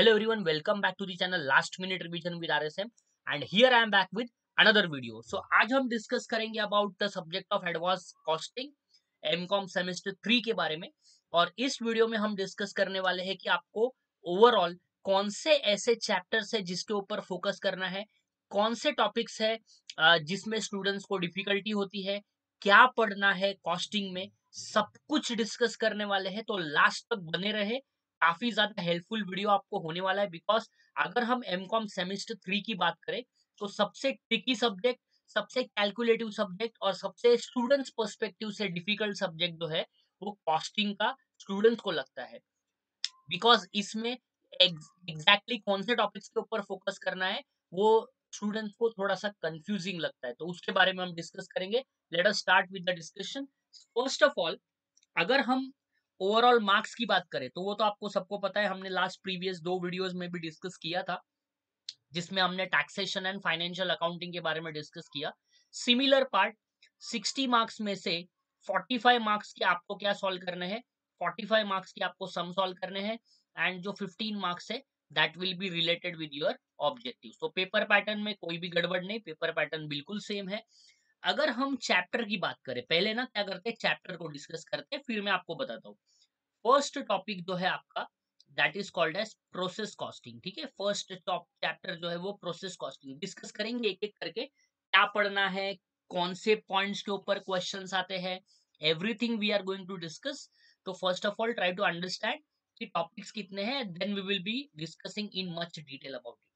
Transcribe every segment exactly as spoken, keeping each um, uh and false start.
Hello everyone, welcome back to the channel Last Minute Revision with R S M and here I am back with another video. So आज हम discuss करेंगे about the subject of advance costing MCom semester three के बारे में। और इस video में हम डिस्कस करने वाले हैं कि आपको ओवरऑल कौन से ऐसे चैप्टर्स है जिसके ऊपर फोकस करना है, कौन से टॉपिक्स है जिसमें स्टूडेंट्स को डिफिकल्टी होती है, क्या पढ़ना है कॉस्टिंग में, सब कुछ डिस्कस करने वाले हैं। तो लास्ट तक बने रहे, काफी ज्यादा हेल्पफुल वीडियो आपको होने वाला है। बिकॉज अगर हम एमकॉम सेमेस्टर थ्री की बात करें तो सबसे ट्रिकी सब्जेक्ट, सबसे कैलकुलेटिव सब्जेक्ट और सबसे स्टूडेंट्स पर्सपेक्टिव से डिफिकल्ट सब्जेक्ट जो है वो कॉस्टिंग का स्टूडेंट्स को लगता है। बिकॉज इसमें एग्जैक्टली exactly कौन से टॉपिक्स के ऊपर फोकस करना है वो स्टूडेंट्स को थोड़ा सा कंफ्यूजिंग लगता है, तो उसके बारे में हम डिस्कस करेंगे। Let us start with the discussion. First of all, अगर हम ओवरऑल मार्क्स की बात करें तो वो तो आपको सबको पता है, हमने लास्ट प्रीवियस दो वीडियोस में भी डिस्कस किया था जिसमें हमने टैक्सेशन एंड फाइनेंशियल अकाउंटिंग के बारे में डिस्कस किया। सिमिलर पार्ट, सिक्सटी मार्क्स में से फोर्टी फाइव मार्क्स के आपको क्या सॉल्व करने हैं, फोर्टी फाइव मार्क्स के आपको सम सॉल्व करने हैं एंड जो फिफ्टीन मार्क्स है that will be related with your objective. तो पेपर पैटर्न में कोई भी गड़बड़ नहीं, पेपर पैटर्न बिल्कुल सेम है। अगर हम चैप्टर की बात करें, पहले ना क्या करते हैं चैप्टर को डिस्कस करते हैं, फिर मैं आपको बताता हूँ। फर्स्ट टॉपिक जो है आपका that is called as process costing. ठीक है, फर्स्ट टॉप चैप्टर जो है वो प्रोसेस कॉस्टिंग डिस्कस करेंगे एक एक करके, क्या पढ़ना है, कौन से पॉइंट्स के ऊपर क्वेश्चंस आते हैं, everything we are going to discuss. तो first of all try to understand कि टॉपिक्स कितने हैं, then we will be discussing in much detail about it.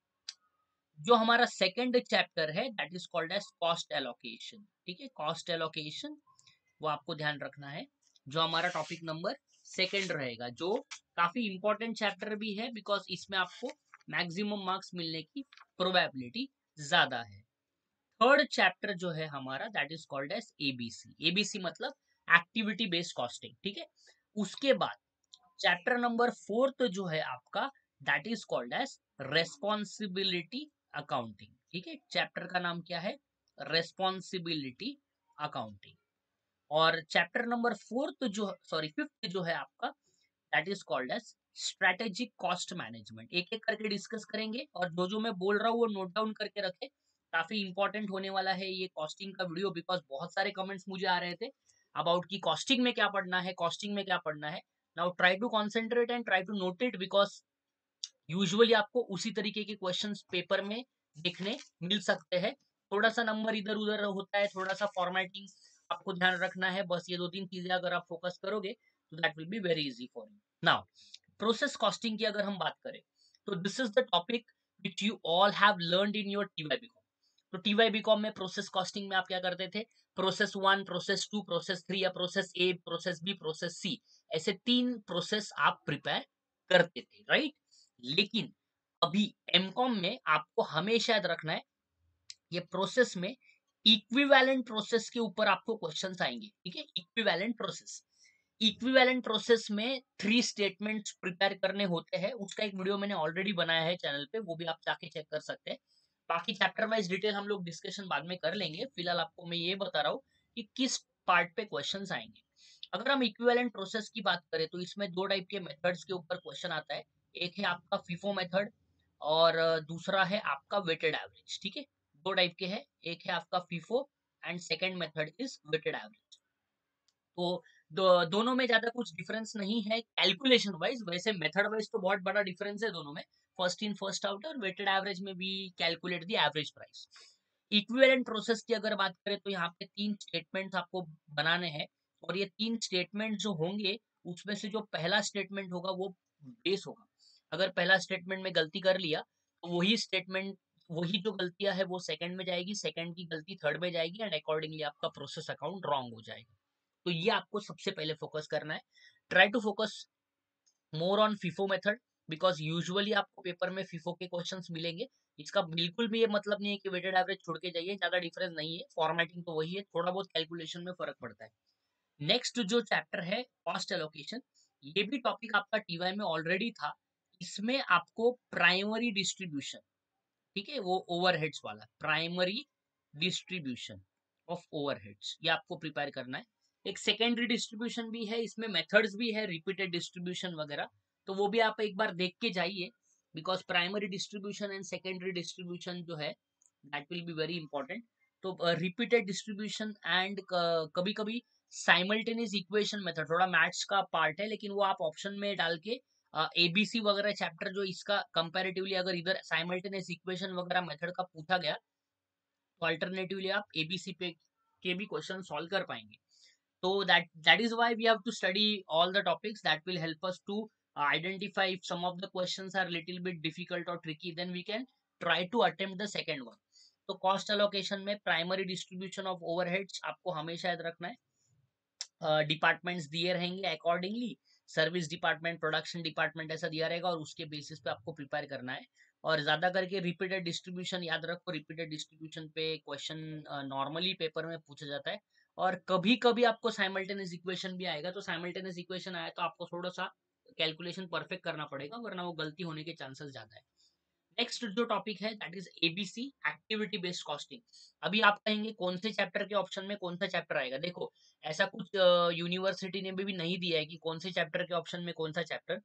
जो हमारा सेकंड चैप्टर है that is called as cost allocation. ठीक है, cost allocation वो आपको ध्यान रखना है, जो हमारा टॉपिक नंबर सेकंड रहेगा, जो काफी इंपॉर्टेंट चैप्टर भी है बिकॉज इसमें आपको मैक्सिमम मार्क्स मिलने की प्रोबेबिलिटी ज्यादा है। थर्ड चैप्टर जो है हमारा that is called as ABC. ABC मतलब एक्टिविटी बेस्ड कॉस्टिंग। ठीक है, उसके बाद चैप्टर नंबर फोर्थ जो है आपका that is called as responsibility accounting. ठीक है, चैप्टर का नाम क्या है, रेस्पॉन्सिबिलिटी अकाउंटिंग। और चैप्टर नंबर फोर्थ जो सॉरी फिफ्थ जो है आपका that is called as strategic cost management. एक एक करके डिस्कस करेंगे और जो जो मैं बोल रहा हूँ वो नोट डाउन करके रखे, काफी इंपॉर्टेंट होने वाला है ये कॉस्टिंग का वीडियो। बिकॉज बहुत सारे कमेंट्स मुझे आ रहे थे अबाउट की कॉस्टिंग में क्या पढ़ना है, कॉस्टिंग में क्या पढ़ना है। Now try to concentrate and try to note it, because usually आपको उसी तरीके के क्वेश्चंस पेपर में देखने मिल सकते हैं। थोड़ा सा नंबर इधर उधर होता है, थोड़ा सा फॉर्मेटिंग आपको ध्यान रखना है, बस ये दो तीन चीजें अगर आप फोकस करोगे तो that will be very easy for you. Now process costing की अगर हम बात करें तो this is the topic which you all have learned in your TY BCom. तो टीवाई बीकॉम में प्रोसेस कॉस्टिंग में आप क्या करते थे, process one, process two, process three या process A, process B, process C, ऐसे तीन प्रोसेस आप प्रिपेयर करते थे, राइट। लेकिन अभी एमकॉम में आपको हमेशा याद रखना है, ये प्रोसेस में इक्विवेलेंट प्रोसेस के ऊपर आपको क्वेश्चंस आएंगे। ठीक है, इक्विवेलेंट प्रोसेस, इक्विवेलेंट प्रोसेस में थ्री स्टेटमेंट्स प्रिपेयर करने होते हैं। उसका एक वीडियो मैंने ऑलरेडी बनाया है चैनल पे, वो भी आप जाके चेक कर सकते हैं। बाकी चैप्टर वाइज डिटेल हम लोग डिस्कशन बाद में कर लेंगे, फिलहाल आपको मैं ये बता रहा हूँ कि किस पार्ट पे क्वेश्चंस आएंगे। अगर हम इक्विवेलेंट प्रोसेस की बात करें तो इसमें दो टाइप के मेथड्स के ऊपर क्वेश्चन आता है। एक है आपका फीफो मेथड और दूसरा है आपका वेटेड एवरेज। ठीक है, दो टाइप के हैं, एक है आपका FIFO and second method is weighted average. तो दो, दोनों में ज्यादा कुछ डिफरेंस नहीं है कैलकुलेशन वाइज, वैसे मेथड वाइज तो बहुत बड़ा डिफरेंस है दोनों में, फर्स्ट इन फर्स्ट आउट और वेटेड एवरेज में भी calculate the average price. Equivalent process की अगर बात करें तो यहाँ पे तीन स्टेटमेंट्स आपको बनाने हैं और ये तीन स्टेटमेंट जो होंगे उसमें से जो पहला स्टेटमेंट होगा वो बेस होगा। अगर पहला स्टेटमेंट में गलती कर लिया तो वही स्टेटमेंट, वही जो गलतियां है वो सेकंड में जाएगी, सेकंड की गलती थर्ड में जाएगी एंड अकॉर्डिंगली आपका प्रोसेस अकाउंट रॉन्ग हो जाएगा। तो ये आपको सबसे पहले फोकस करना है। Try to focus more on FIFO method because usually आपको पेपर में फीफो के क्वेश्चंस मिलेंगे। इसका बिल्कुल भी ये मतलब नहीं है कि वेटेड एवरेज छोड़ के जाइए, ज्यादा डिफरेंस नहीं है, फॉर्मेटिंग तो वही है, थोड़ा बहुत कैलकुलेशन में फर्क पड़ता है। नेक्स्ट जो चैप्टर है कॉस्ट एलोकेशन, ये भी टॉपिक आपका टीवाई में ऑलरेडी था। इसमें आपको प्राइमरी डिस्ट्रीब्यूशन, ठीक है, वो ओवरहेड्स वाला प्राइमरी डिस्ट्रीब्यूशन ऑफ ओवरहेड्स, ये आपको प्रिपेयर करना है। एक सेकेंडरी डिस्ट्रीब्यूशन भी है, इसमें मेथड्स भी है, रिपीटेड डिस्ट्रीब्यूशन वगैरह, तो वो भी आप एक बार देख के जाइए, because primary distribution and secondary distribution जो है that will be very important. तो रिपीटेड डिस्ट्रीब्यूशन एंड कभी कभी साइमल्टेनियस इक्वेशन मेथड, थोड़ा मैथ्स का पार्ट है लेकिन वो आप ऑप्शन में डाल के एबीसी uh, वगैरह चैप्टर जो इसका कंपैरेटिवली अगर इधर साइमल्टेनियस इक्वेशन वगैरह मेथड का पूछा गया तो अल्टरनेटिवली आप एबीसी पे के भी क्वेश्चन सॉल्व कर पाएंगे। तो that that is why we have to study all the topics that will help us to uh, identify if some of the questions are little bit difficult or tricky, then we can try to attempt the second one. तो cost allocation में primary distribution of overheads आपको हमेशा याद रखना है। Departments uh, दिए रहेंगे accordingly, service department, production department ऐसा दिया रहेगा और उसके बेसिस पे आपको प्रिपेयर करना है। और ज्यादा करके रिपीटेड डिस्ट्रीब्यूशन याद रखो, रिपीटेड डिस्ट्रीब्यूशन पे क्वेश्चन नॉर्मली पेपर में पूछा जाता है। और कभी कभी आपको साइमल्टेनियस इक्वेशन भी आएगा, तो साइमल्टेनियस इक्वेशन आया तो आपको थोड़ा सा कैलकुलेशन परफेक्ट करना पड़ेगा, वरना वो गलती होने के चांसेस ज्यादा है। नेक्स्ट जो टॉपिक है that is ABC, activity based costing. अभी आप कहेंगे कौन से चैप्टर के ऑप्शन में कौन सा चैप्टर आएगा। देखो, ऐसा कुछ यूनिवर्सिटी ने भी, भी नहीं दिया है कि कौन से चैप्टर के ऑप्शन में कौन सा चैप्टर,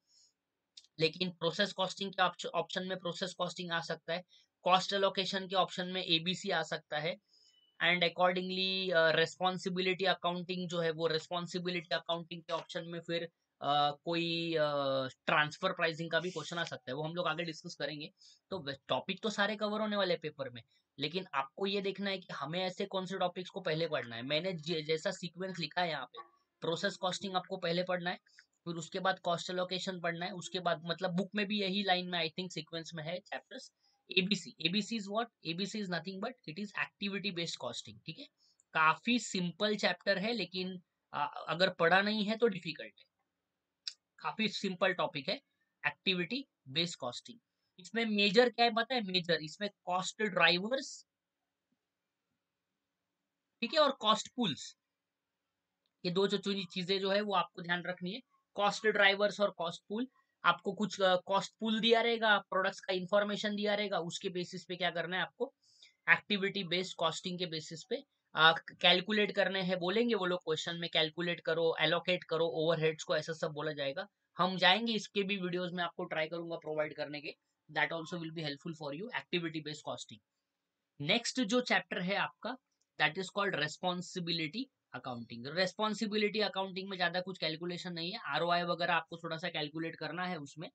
लेकिन प्रोसेस कॉस्टिंग के ऑप्शन में प्रोसेस कॉस्टिंग आ सकता है, कॉस्ट एलोकेशन के ऑप्शन में एबीसी आ सकता है, एंड अकॉर्डिंगली रेस्पॉन्सिबिलिटी अकाउंटिंग जो है वो रेस्पॉन्सिबिलिटी अकाउंटिंग के ऑप्शन में फिर uh, कोई ट्रांसफर uh, प्राइसिंग का भी क्वेश्चन आ सकता है, वो हम लोग आगे डिस्कस करेंगे। तो टॉपिक तो सारे कवर होने वाले पेपर में, लेकिन आपको ये देखना है कि हमें ऐसे कौन से टॉपिक्स को पहले पढ़ना है। मैंने जैसा सीक्वेंस लिखा है यहाँ पे, प्रोसेस कॉस्टिंग आपको पहले पढ़ना है, फिर उसके बाद कॉस्ट एलोकेशन पढ़ना है, उसके बाद मतलब बुक में भी यही लाइन में आई थिंक सीक्वेंस में है chapters. ABC, ABC is what, ABC is nothing but it is activity based costing. ठीक है, काफी सिंपल चैप्टर है, लेकिन आ, अगर पढ़ा नहीं है तो डिफिकल्ट है। काफी सिंपल टॉपिक है एक्टिविटी बेस्ड कॉस्टिंग। इसमें मेजर क्या है पता है? मेजर इसमें कॉस्ट ड्राइवर्स, ठीक है, और कॉस्ट पुल्स, ये दो जो चीजें जो है वो आपको ध्यान रखनी है। कॉस्ट ड्राइवर्स और कॉस्ट पुल, आपको कुछ कॉस्ट पुल दिया रहेगा, प्रोडक्ट्स का इंफॉर्मेशन दिया रहेगा, उसके बेसिस पे क्या करना है आपको, एक्टिविटी बेस्ड कॉस्टिंग के बेसिस पे कैलकुलेट करने हैं बोलेंगे वो लोग क्वेश्चन में, कैलकुलेट करो, एलोकेट करो ओवरहेड्स को, ऐसा सब बोला जाएगा। हम जाएंगे इसके भी वीडियोस में आपको ट्राई करूंगा प्रोवाइड करने के, that also will be helpful for you, activity based costing. Next जो चैप्टर है आपका that is called responsibility accounting. Responsibility accounting में ज्यादा कुछ कैलकुलेशन नहीं है, आरओआई वगैरह आपको थोड़ा सा कैलकुलेट करना है उसमें।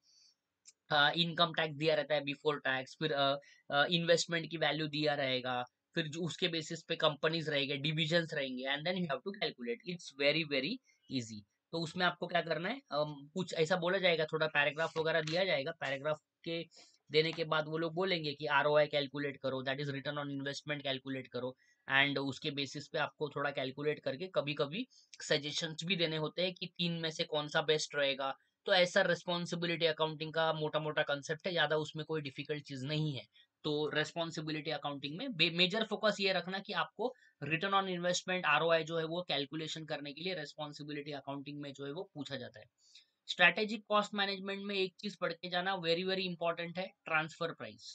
इनकम टैक्स दिया रहता है बिफोर टैक्स, फिर इन्वेस्टमेंट की वैल्यू दिया रहेगा, फिर जो उसके बेसिस पे कंपनीज रहेंगे, डिविजन्स रहेंगे, and then you have to calculate. It's very very easy. तो उसमें आपको क्या करना है, um, कुछ ऐसा बोला जाएगा, थोड़ा पैराग्राफ वगैरह दिया जाएगा, पैराग्राफ के देने के बाद वो लोग बोलेंगे कि आर ओ आई कैलकुलेट करो, that is return on investment calculate करो, एंड उसके बेसिस पे आपको थोड़ा कैलकुलेट करके कभी कभी सजेशंस भी देने होते हैं कि तीन में से कौन सा बेस्ट रहेगा। तो ऐसा रेस्पॉन्सिबिलिटी अकाउंटिंग का मोटा मोटा कंसेप्ट है, ज्यादा उसमें कोई डिफिकल्ट चीज नहीं है। तो रेस्पॉन्सिबिलिटी अकाउंटिंग में मेजर फोकस ये रखना कि आपको रिटर्न ऑन इन्वेस्टमेंट आरओआई जो है वो कैलकुलेशन करने के लिए रेस्पॉन्सिबिलिटी अकाउंटिंग में जो है वो पूछा जाता है। स्ट्रैटेजिक कॉस्ट मैनेजमेंट में एक चीज पढ़ के जाना वेरी वेरी इंपॉर्टेंट है, ट्रांसफर प्राइस।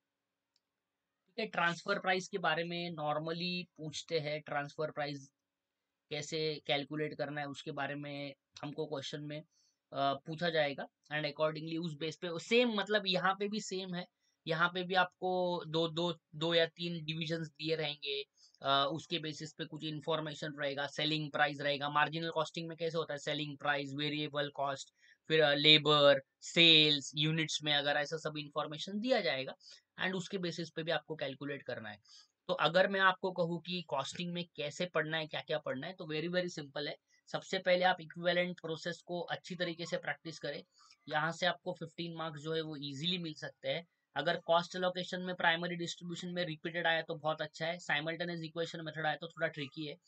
ठीक है, ट्रांसफर प्राइस के बारे में नॉर्मली पूछते हैं, ट्रांसफर प्राइस कैसे कैलकुलेट करना है उसके बारे में हमको क्वेश्चन में अ, पूछा जाएगा, एंड अकॉर्डिंगली उस बेस पे सेम, मतलब यहाँ पे भी सेम है, यहाँ पे भी आपको दो दो दो या तीन डिविजन्स दिए रहेंगे, अ, उसके बेसिस पे कुछ इंफॉर्मेशन रहेगा, सेलिंग प्राइस रहेगा। मार्जिनल कॉस्टिंग में कैसे होता है, सेलिंग प्राइस, वेरिएबल कॉस्ट, फिर लेबर, सेल्स, यूनिट्स में अगर ऐसा सब इंफॉर्मेशन दिया जाएगा, एंड उसके बेसिस पे भी आपको कैलकुलेट करना है। तो अगर मैं आपको कहूँ कि कॉस्टिंग में कैसे पढ़ना है, क्या क्या पढ़ना है, तो वेरी वेरी सिंपल है। सबसे पहले आप इक्विवेलेंट प्रोसेस को अच्छी तरीके से प्रैक्टिस करें, यहाँ से आपको फिफ्टीन मार्क्स जो है वो इजीली मिल सकते हैं। अगर कॉस्ट एलोकेशन में प्राइमरी डिस्ट्रीब्यूशन में रिपीटेड आया तो बहुत अच्छा है, साइमल्टेनियस इक्वेशन मेथड आया तो थोड़ा ट्रिकी है।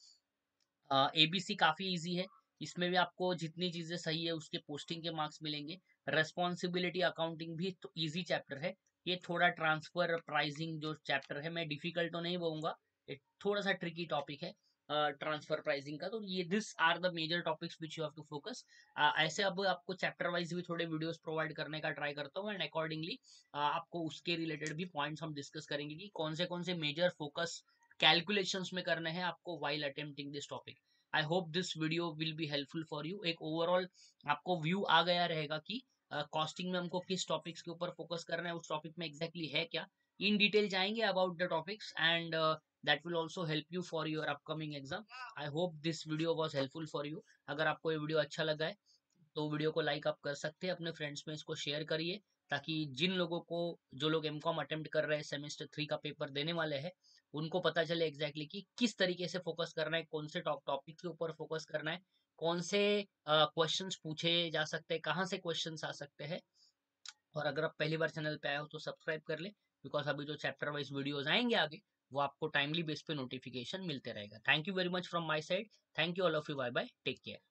एबीसी काफी इजी है, इसमें भी आपको जितनी चीजें सही है उसके पोस्टिंग के मार्क्स मिलेंगे। रेस्पॉन्सिबिलिटी अकाउंटिंग भी तो इजी चैप्टर है, ये थोड़ा ट्रांसफर प्राइसिंग जो चैप्टर है, मैं डिफिकल्ट तो नहीं बोलूंगा, ये थोड़ा सा ट्रिकी टॉपिक है ट्रांसफर प्राइसिंग का। तो ये this are the major topics which you have to focus. ऐसे अब आपको चैप्टर वाइज भी थोड़े वीडियोस प्रोवाइड करने का ट्राई करता हूँ, एंड अकॉर्डिंगली आपको उसके रिलेटेड भी पॉइंट्स हम डिस्कस करेंगे कि कौन से कौन से मेजर फोकस कैलकुलेशंस में करने हैं आपको while attempting this topic. I hope this video will be helpful for you. एक ओवरऑल आपको व्यू आ गया रहेगा कि कॉस्टिंग में हमको किस टॉपिक्स के ऊपर फोकस करना है, उस टॉपिक में एग्जैक्टली exactly है क्या, इन डिटेल जाएंगे about the topics and that will also help you for your upcoming exam. I hope this video was helpful for you. अगर आपको ये वीडियो अच्छा लगा है तो वीडियो को लाइक आप कर सकते हैं, अपने फ्रेंड्स में इसको शेयर करिए, ताकि जिन लोगों को, जो लोग एम कॉम अटेम्प्ट कर रहे हैं, सेमेस्टर थ्री का पेपर देने वाले हैं, उनको पता चले एग्जैक्टली exactly कि किस तरीके से फोकस करना है, कौन से टॉपिक के ऊपर फोकस करना है, कौन से क्वेश्चंस uh, पूछे जा सकते हैं, कहाँ से क्वेश्चंस आ सकते हैं। और अगर आप पहली बार चैनल पे आए हो तो सब्सक्राइब कर ले, बिकॉज अभी जो चैप्टर वाइज वीडियोस आएंगे आगे, वो आपको टाइमली बेस पे नोटिफिकेशन मिलते रहेगा। Thank you very much from my side. Thank you all of you. Bye bye, take care.